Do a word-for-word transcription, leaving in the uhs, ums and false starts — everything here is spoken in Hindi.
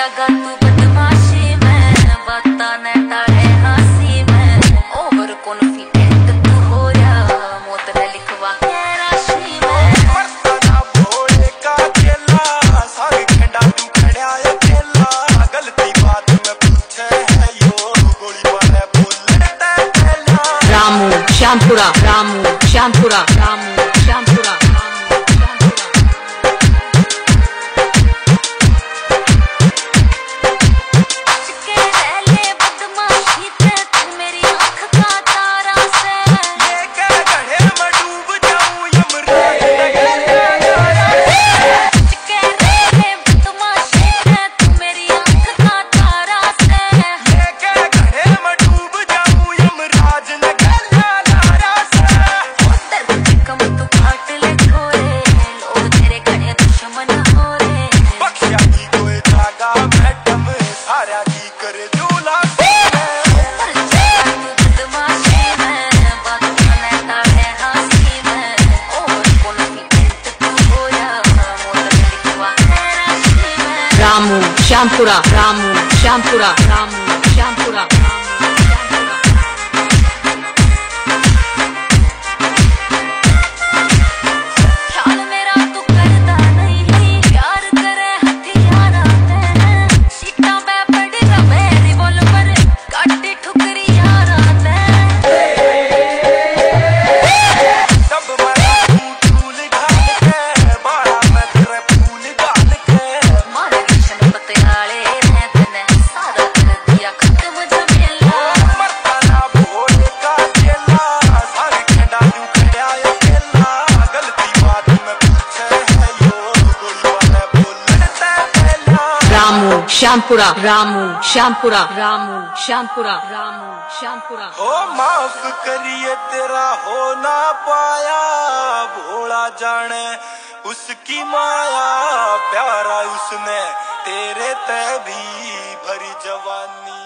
जागा तू बदमाशी में, बाता ने टाले हंसी में, ओवर कॉन्फिडेंट तू हो रहा, मौत ने लिखवा के राशि में। मर्दाना भोले का चेला, सारे घंटा तू खड़ा अकेला, गलती बात में पूछे है यो, गोली मारे बोलते पहला। रामू श्यामपुरा, रामू श्यामपुरा, रामू श्यामपुरा। रामू श्यामपुरा, रामू श्यामपुरा, रामू श्यामपुरा। श्यामपुरा, रामू श्यामपुरा, रामू श्यामपुरा, रामू श्यामपुरा। हो माफ करिए तेरा हो ना पाया, भोला जाने उसकी माया, प्यारा उसने तेरे ते भी भरी जवानी।